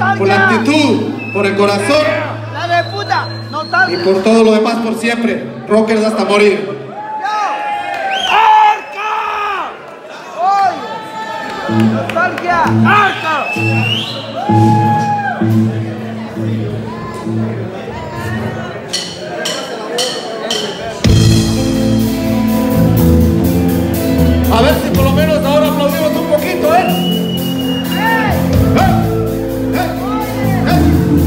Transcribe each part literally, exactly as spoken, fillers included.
por la actitud, por el corazón ¡La de puta! ¡Nostalgia! y por todo lo demás por siempre. Rockers hasta morir. ¡Arca! ¡Oye! ¡Nostalgia! ¡Arca! A ver si por lo menos ahora aplaudimos un poquito, ¿eh? ¡Eh! ¡Eh! ¡Eh!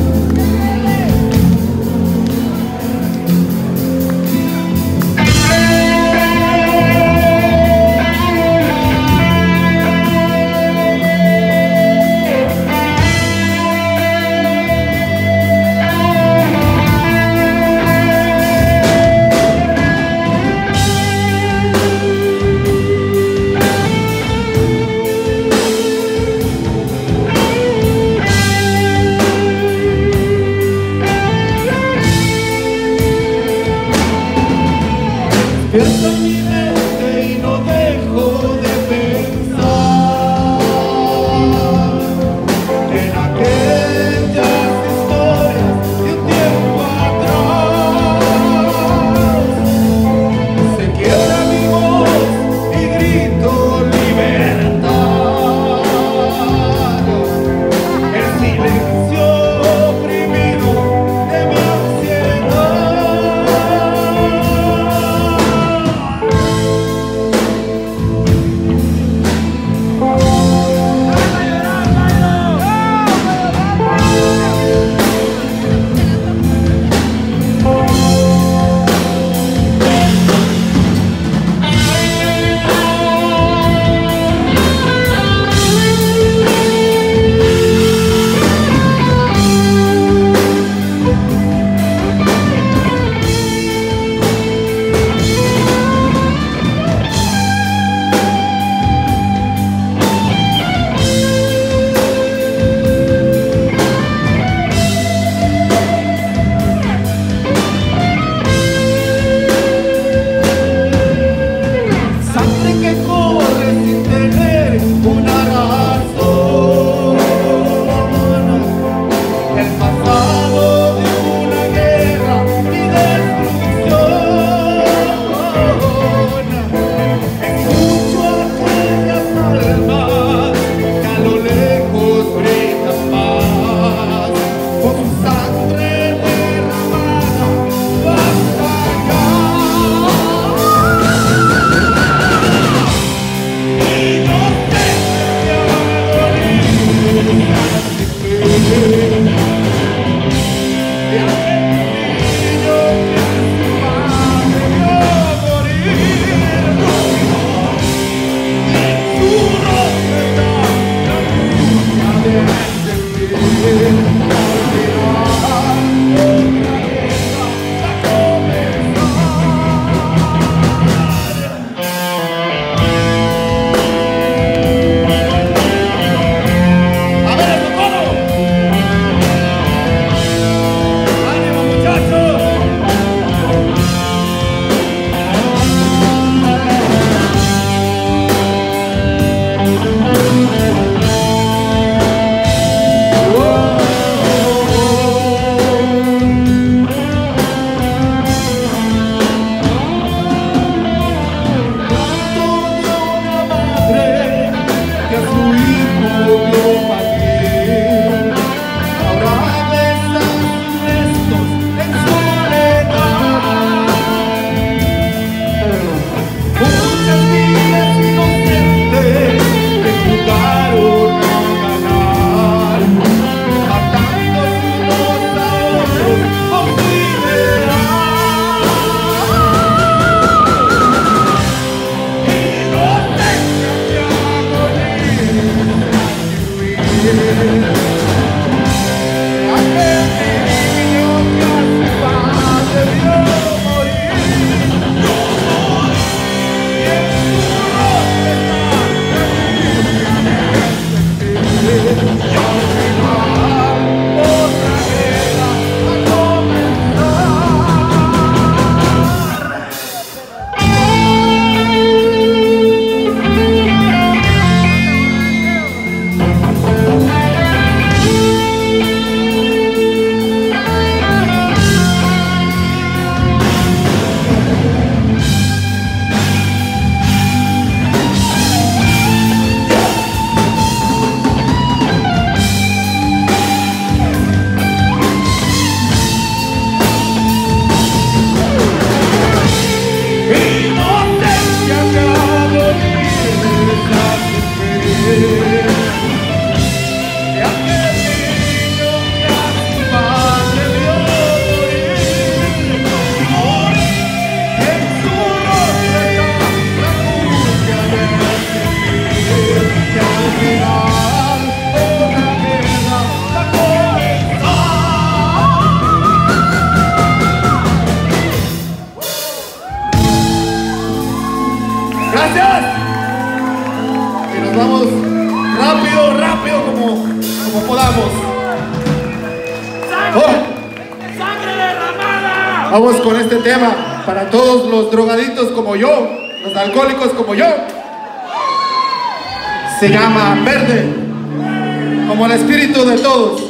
Despierto en mi mente y no dejo de pensar en aquellas historias de un tiempo atrás. Se quiebra mi voz y grito libertad. El silencio oprimido de mi ansiedad. Oh, ¡Sangre derramada! vamos con este tema para todos los drogaditos como yo, los alcohólicos como yo. Se llama Verde, como el espíritu de todos.